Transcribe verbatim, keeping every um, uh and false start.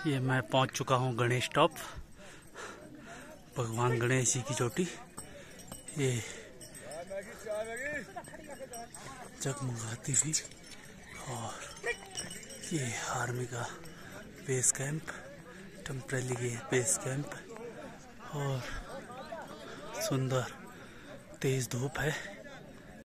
ये मैं पहुंच चुका हूं गणेश टॉप, भगवान गणेश जी की चोटी। ये जगमगाती हुई और ये आर्मी का base camp, temporary base camp, और सुंदर तेज धूप है।